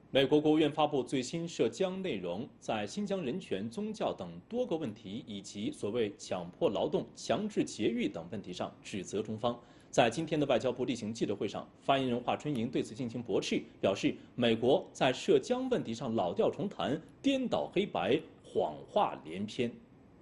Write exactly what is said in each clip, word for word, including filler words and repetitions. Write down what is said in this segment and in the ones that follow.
美国国务院发布最新涉疆内容，在新疆人权、宗教等多个问题，以及所谓强迫劳动、强制节育等问题上指责中方。在今天的外交部例行记者会上，发言人华春莹对此进行驳斥，表示美国在涉疆问题上老调重弹、颠倒黑白、谎话连篇。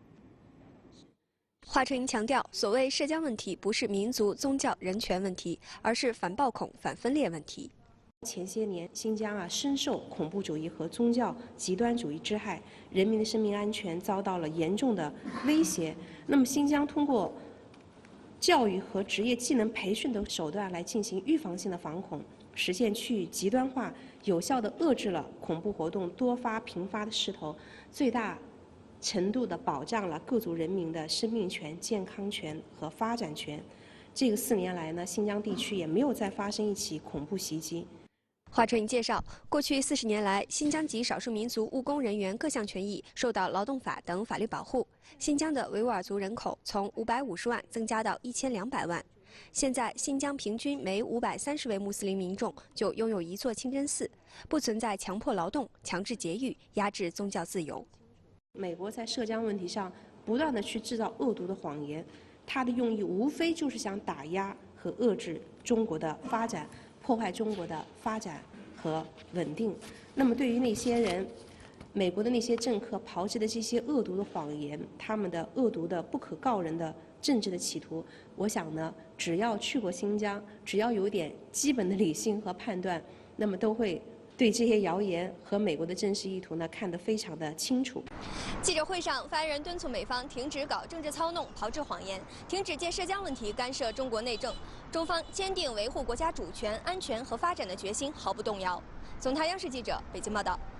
华春莹强调，所谓涉疆问题不是民族、宗教、人权问题，而是反暴恐、反分裂问题。 前些年，新疆啊深受恐怖主义和宗教极端主义之害，人民的生命安全遭到了严重的威胁。那么，新疆通过教育和职业技能培训等手段来进行预防性的防恐，实现区域极端化，有效地遏制了恐怖活动多发频发的势头，最大程度地保障了各族人民的生命权、健康权和发展权。这个四年来呢，新疆地区也没有再发生一起恐怖袭击。 华春莹介绍，过去四十年来，新疆及少数民族务工人员各项权益受到劳动法等法律保护。新疆的维吾尔族人口从五百五十万增加到一千两百万。现在，新疆平均每五百三十位穆斯林民众就拥有一座清真寺，不存在强迫劳动、强制节育、压制宗教自由。 美国在涉疆问题上不断地去制造恶毒的谎言，它的用意无非就是想打压和遏制中国的发展。 破坏中国的发展和稳定。那么，对于那些人，美国的那些政客炮制的这些恶毒的谎言，他们的恶毒的不可告人的政治的企图，我想呢，只要去过新疆，只要有一点基本的理性和判断，那么都会对这些谣言和美国的真实意图呢看得非常的清楚。 记者会上，发言人敦促美方停止搞政治操弄、炮制谎言，停止借涉疆问题干涉中国内政。中方坚定维护国家主权、安全和发展的决心毫不动摇。总台央视记者北京报道。